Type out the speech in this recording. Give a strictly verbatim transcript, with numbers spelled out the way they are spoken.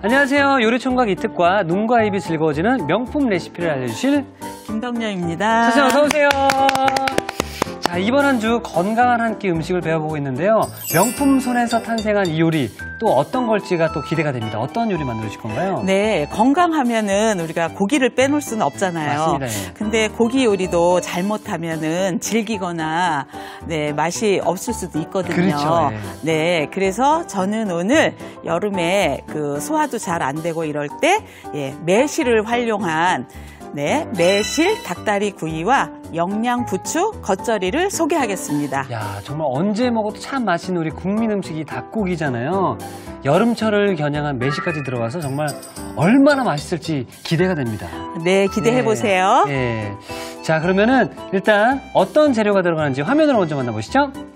안녕하세요. 요리총각 이특과 눈과 입이 즐거워지는 명품 레시피를 알려주실 김덕녀입니다. 선생님 어서 오세요. 자, 이번 한 주 건강한 한 끼 음식을 배워보고 있는데요. 명품 손에서 탄생한 이 요리 또 어떤 걸지가 또 기대가 됩니다. 어떤 요리 만들어주실 건가요? 네, 건강하면은 우리가 고기를 빼놓을 수는 없잖아요. 맞습니다. 예. 근데 고기 요리도 잘못하면은 질기거나 네, 맛이 없을 수도 있거든요. 그렇죠. 예. 네, 그래서 저는 오늘 여름에 그 소화도 잘 안 되고 이럴 때 예, 매실을 활용한 네, 매실 닭다리 구이와 영양 부추 겉절이를 소개하겠습니다. 야, 정말 언제 먹어도 참 맛있는 우리 국민 음식이 닭고기잖아요. 여름철을 겨냥한 매실까지 들어가서 정말 얼마나 맛있을지 기대가 됩니다. 네, 기대해 보세요. 네. 네. 자, 그러면은 일단 어떤 재료가 들어가는지 화면으로 먼저 만나보시죠.